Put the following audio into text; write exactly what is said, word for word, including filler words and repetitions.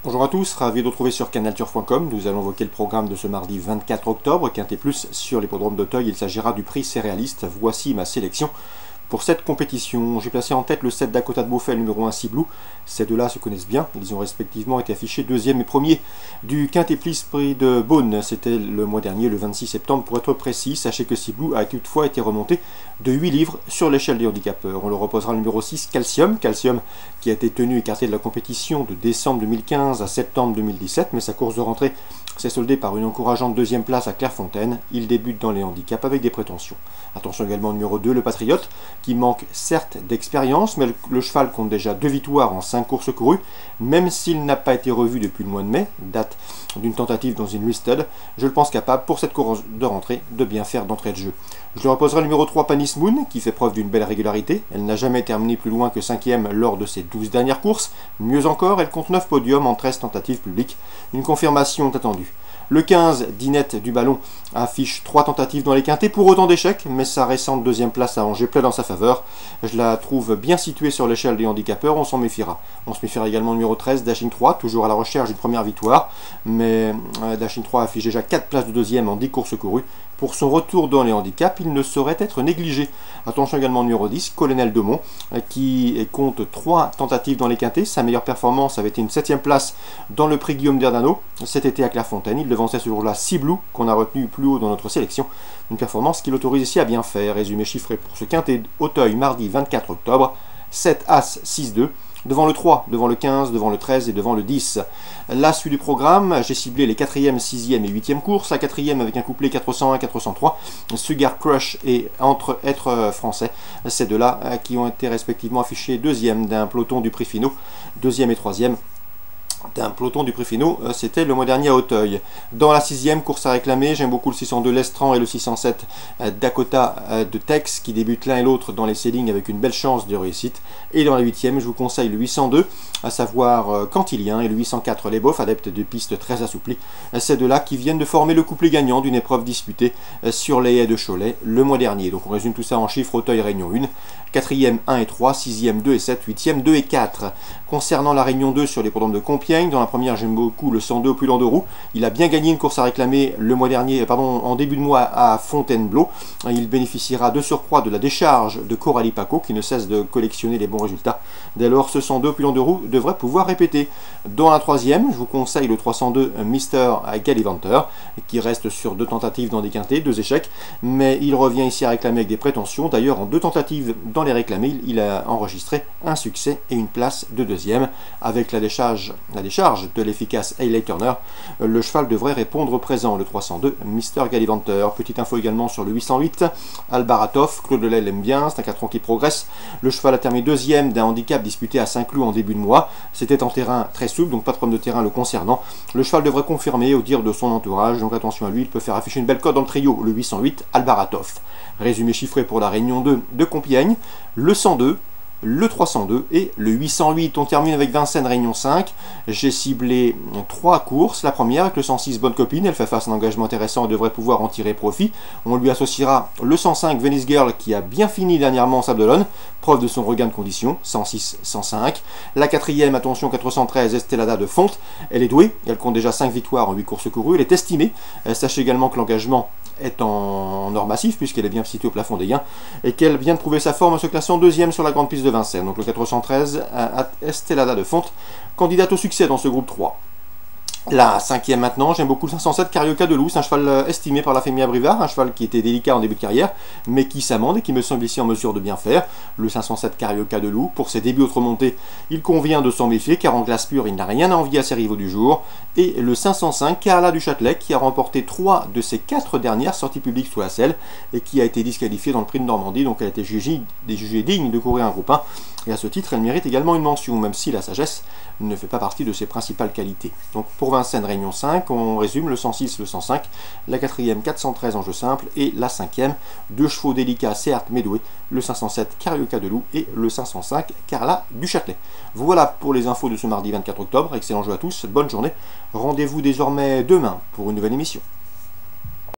Bonjour à tous, ravi de vous retrouver sur canal turf point com. Nous allons évoquer le programme de ce mardi vingt-quatre octobre, Quintet Plus sur l'hippodrome d'Auteuil. Il s'agira du prix céréaliste. Voici ma sélection pour cette compétition. J'ai placé en tête le sept Dakota de Beaufait, le numéro un Ciblou. Ces deux-là se connaissent bien. Ils ont respectivement été affichés deuxième et premier du Quintet Plus prix de Beaune. C'était le mois dernier, le vingt-six septembre pour être précis. Sachez que Ciblou a toutefois été remonté de huit livres sur l'échelle des handicapeurs. On le reposera le numéro six, Calcium. Calcium qui a été tenu écarté de la compétition de décembre deux mille quinze à septembre deux mille dix-sept, mais sa course de rentrée s'est soldée par une encourageante deuxième place à Clairefontaine. Il débute dans les handicaps avec des prétentions. Attention également au numéro deux, le Patriote, qui manque certes d'expérience, mais le, le cheval compte déjà deux victoires en cinq courses courues, même s'il n'a pas été revu depuis le mois de mai, date d'une tentative dans une listed. Je le pense capable pour cette course de rentrée de bien faire d'entrée de jeu. Je le reposerai le numéro trois, Panis Moon, qui fait preuve d'une belle régularité. Elle n'a jamais terminé plus loin que cinquième lors de ses douze dernières courses. Mieux encore, elle compte neuf podiums en treize tentatives publiques. Une confirmation est attendue. Le quinze, Dinette du Ballon, affiche trois tentatives dans les quintets pour autant d'échecs, mais sa récente deuxième place à Angers plaît dans sa faveur. Je la trouve bien située sur l'échelle des handicapeurs, on s'en méfiera. On se méfiera également au numéro treize, Dashing trois, toujours à la recherche d'une première victoire, mais euh, Dashing trois affiche déjà quatre places de deuxième en dix courses courues. Pour son retour dans les handicaps, il ne saurait être négligé. Attention également au numéro dix, Colonel Daumont, qui compte trois tentatives dans les quintets. Sa meilleure performance avait été une septième place dans le prix Guillaume d'Erdano cet été à Clairefontaine. Il devançait ce jour-là Ciblou, qu'on a retenu plus haut dans notre sélection. Une performance qui l'autorise ici à bien faire. Résumé chiffré pour ce quintet Auteuil, mardi vingt-quatre octobre. sept As six deux. Devant le trois, devant le quinze, devant le treize et devant le dix. La suite du programme, j'ai ciblé les quatrième, sixième et huitième courses. La quatrième avec un couplet quatre cent un quatre cent trois, Sugar Crush et Entre Être Français. Ces deux-là qui ont été respectivement affichés deuxième d'un peloton du prix Finaux, deuxième et troisième d'un peloton du prix Finaux, c'était le mois dernier à Auteuil. Dans la sixième course à réclamer, j'aime beaucoup le six cent deux Lestran et le six cent sept Dakota de Tex qui débutent l'un et l'autre dans les seedings avec une belle chance de réussite. Et dans la huitième, je vous conseille le huit cent deux, à savoir Cantilien, et le huit cent quatre Leboff, adepte de pistes très assouplies. Ces deux-là qui viennent de former le couplet gagnant d'une épreuve disputée sur les haies de Cholet le mois dernier. Donc on résume tout ça en chiffres: Auteuil Réunion un, quatrième un et trois, sixième deux et sept, huitième deux et quatre. Concernant la Réunion deux sur les programmes de Compiègne, dans la première j'aime beaucoup le cent deux Opulent de Roux. Il a bien gagné une course à réclamer le mois dernier, pardon, en début de mois à Fontainebleau. Il bénéficiera de surcroît de la décharge de Coralie Paco qui ne cesse de collectionner les bons résultats. Dès lors, ce cent deux Opulent de Roux devrait pouvoir répéter. Dans la troisième, je vous conseille le trois cent deux Mister Gallivanter qui reste sur deux tentatives dans des quintets, deux échecs, mais il revient ici à réclamer avec des prétentions. D'ailleurs, en deux tentatives dans les réclamés, il a enregistré un succès et une place de deuxième. Avec la décharge, la décharge de l'efficace Hayley Turner, le cheval devrait répondre présent. Le trois cent deux Mister Gallivanter. Petite info également sur le huit cent huit Albaratov. Claude Delay l'aime bien, c'est un quatre ans qui progresse. Le cheval a terminé deuxième d'un handicap disputé à Saint-Cloud en début de mois. C'était en terrain très souple, donc pas de problème de terrain le concernant. Le cheval devrait confirmer au dire de son entourage, donc attention à lui, il peut faire afficher une belle cote dans le trio. Le huit cent huit Albaratov. Résumé chiffré pour la Réunion deux de Compiègne, le cent deux, le trois cent deux et le huit cent huit. On termine avec Vincennes Réunion cinq. J'ai ciblé trois courses. La première avec le cent six Bonne Copine, elle fait face à un engagement intéressant et devrait pouvoir en tirer profit. On lui associera le cent cinq Venice Girl qui a bien fini dernièrement en Sable d'Olonne, preuve de son regain de condition, cent six cent cinq. La quatrième, attention, quatre cent treize Estelada de Fonte. Elle est douée, elle compte déjà cinq victoires en huit courses courues, elle est estimée. Sachez également que l'engagement est en or massif puisqu'elle est bien située au plafond des gains et qu'elle vient de prouver sa forme en se classant deuxième sur la grande piste de Vincennes. Donc le quatre cent treize à Estelada de Fonte, candidate au succès dans ce groupe trois. La cinquième maintenant, j'aime beaucoup le cinq cent sept Carioca de Loup, c'est un cheval estimé par la Fémia Brivard, un cheval qui était délicat en début de carrière, mais qui s'amende et qui me semble ici en mesure de bien faire. Le cinq cent sept Carioca de Loup, pour ses débuts autre montée, il convient de s'en méfier car en glace pure, il n'a rien à envier à ses rivaux du jour. Et le cinq cent cinq Carla du Châtelet, qui a remporté trois de ses quatre dernières sorties publiques sous la selle et qui a été disqualifiée dans le prix de Normandie, donc elle a été jugée, jugée digne de courir un groupe un. Et à ce titre, elle mérite également une mention, même si la sagesse ne fait pas partie de ses principales qualités. Donc pour Vincennes Réunion cinq, on résume le cent six, le cent cinq, la quatrième quatre cent treize en jeu simple, et la cinquième, deux chevaux délicats, certes mais doués, le cinq cent sept Carioca de Loup et le cinq cent cinq Carla du Châtelet. Voilà pour les infos de ce mardi vingt-quatre octobre, excellent jeu à tous, bonne journée, rendez-vous désormais demain pour une nouvelle émission.